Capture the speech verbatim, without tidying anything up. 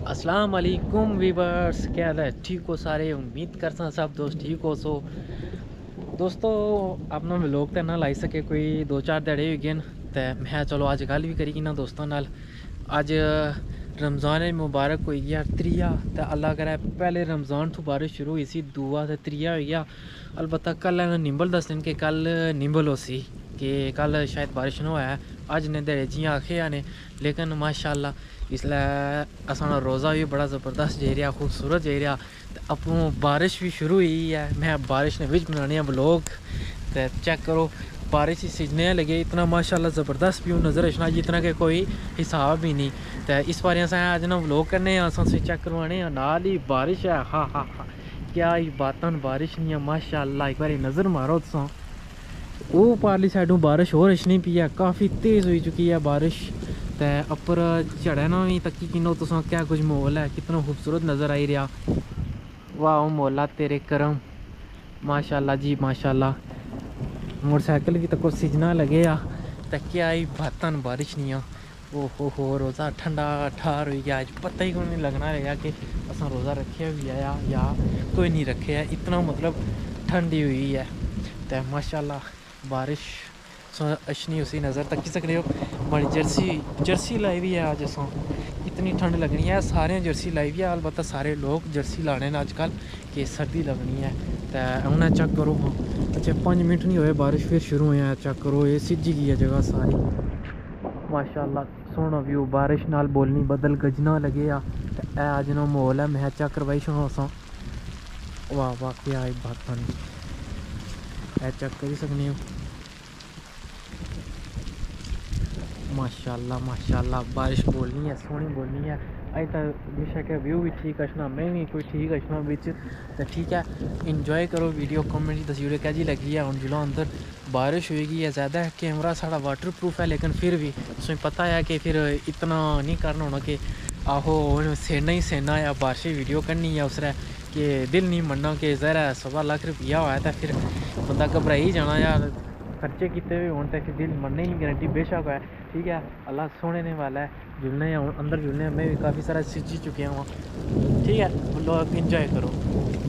अस्सलाम वालेकुम वीवर्स, क्या हाल है? ठीक हो सारे? उम्मीद करता सब दोस्त ठीक हो। सो दोस्तों, अपना व्लॉग तो ना लाई सके कोई दो चार ध्याड़े हो गए न, ते मैं चलो अज गल भी करी ना दोस्तों नाल। अज रमज़ान मुबारक हो गया त्रीया, तो अल्लाह करे पहले रमज़ान तो बारिश शुरू हुई सी, दूआ तो त्रीया हो गया। अलबत्ता कल निंबल दसन के कल निंबल हो सी कि कल शायद बारिश ना होया। अज ने ध्याड़े जियां आखे ने, लेकिन माशाअल्लाह इसलै असां रोज़ा भी बड़ा ज़बरदस्त जाई रहा, खूबसूरत जाई रहा। अपनों बारिश भी शुरू हुई है, मैं बारिश ने बिच बनाने ब्लॉग। तो चेक करो बारिश सीजने लगे इतना माशाल्लाह ज़बरदस्त व्यू नज़र अचना जितना कि कोई हिसाब ही नहीं। तो इस बार अस अज ना व्लॉग करने अस चेक करवाने नाल ही बारिश है। हा हा हा क्या ही बातन बारिश नहीं है माशाल्लाह। एक बार नज़र मारो तुम, वो पारली साइडों बारिश होर अचनी पी है, काफ़ी तेज़ हो चुकी है बारिश। तो उपर चढ़ना भी तकी किनो तुस क्या कुछ माहौल है, कितना खूबसूरत नज़र आई रहा। वाह मौला तेरे करम, माशाल्लाह जी माशाल्लाह। मोटरसाइकिल भी तक सीजना लगे आ, तो क्या ही बातन बारिश नहीं आ। ओ हो हो रोज़ा ठंडा ठार हो गया, अज पता ही कोई नहीं लगना रहेगा कि असा रोज़ा रखे भी है या कोई नहीं रखे है, इतना मतलब ठंडी हुई है। तो माशाल्लाह बारिश अचनी उसी नज़र तकी सकते हो। बड़ी जर्सी जर्सी लाई भी है अज अस, इतनी ठंड लगनी है। सारे जर्सी लाई भी है, अलबत्ता सारे लोग जर्सी लाने अजकल कि सर्दी लगनी है। तो उन्हें चेक करो अच्छा पाँच मिनट नहीं हुए बारिश फिर शुरू होया। चेक करो ये सिजी गई है जगह सारी, माशाल्लाह सोहना व्यू। बारिश नाल बोलनी बदल गजना लगे आ। तो अज ना माहौल है, मैं चेक करवाई छोड़ो अस। वाह वाह क्या बात नहीं, ए चेक करी सकने हो माशाल्लाह माशाल्लाह। बारिश बोलनी है, सोहनी बोलनी है। अज तक बेशक है व्यू भी ठीक अचना, मैं भी कोई ठीक अचना बिच। तो ठीक है, इंजॉय करो वीडियो, कमेंट दसी ओड़ो कैसी लगी है। हम जिला अंदर बारिश होगी है ज़्यादा, कैमरा साढ़ा वाटर प्रूफ है, लेकिन फिर भी तुम्हें पता है कि फिर इतना नहीं करना होना कि आहो सेना ही सेना या बारिश वीडियो करनी है उसरे कि दिल नहीं मनना कि ज़रा सवा लख रुपया होया तो फिर बंदा घबराई जाना यार। खर्चे किते हुए होने तो फिर दिल मनने की गारंटी बेशक है। ठीक है, अल्लाह सोने ने वाला है, जुलने अंदर जुलने में भी काफ़ी सारा सींच चुके हैं वहाँ। ठीक है, लोग इंजॉय करो।